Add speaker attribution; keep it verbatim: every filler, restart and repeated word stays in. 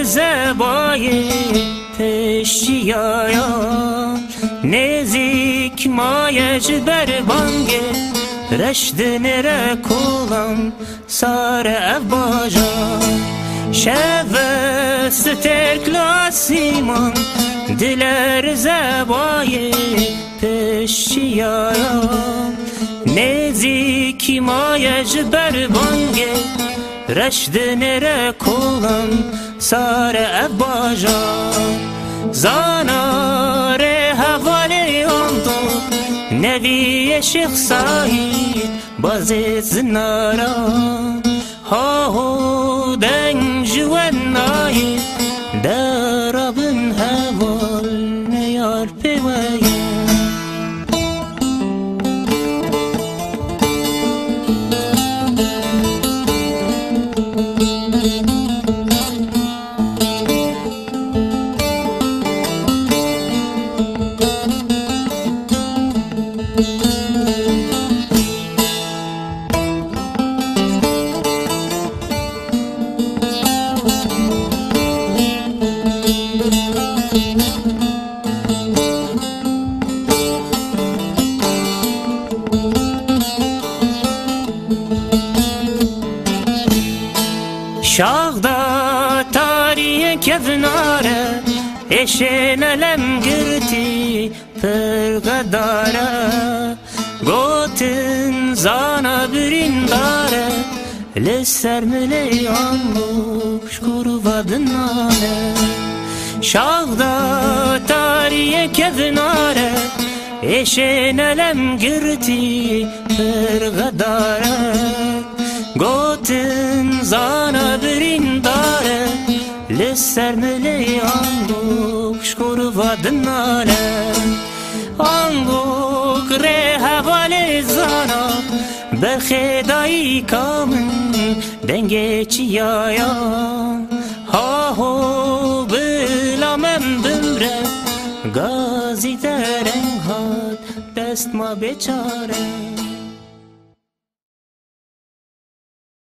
Speaker 1: زبای پشتیایا نزیک مایج بر بانگه رشد نره کولم سار افباجا شوست ترکلاسیمان دلر زبای پشتیایا نزیک مایج بر بانگه رشد نره کولم سار افباجا زانار حوالی آندو نوی شیخ سعید بازی زنارا هاو دنگ جوان نایی درابن حوال نیار پیوایی شاغدا تاریه کفناره اشین لم گرتی پرگداره گوتن زانا برین داره لسر ملیان بوش کرو ودنانه شاغدا تاریه کفناره اشین لم گرتی پرگداره گوتن زانا برین داره لسر ملیان دوش کرو ودنانه آنگو گره حوالی زانا برخدایی کامن دنگه چیایا هاهو بلا من بمره گازی درنگ هاد دست ما بیچاره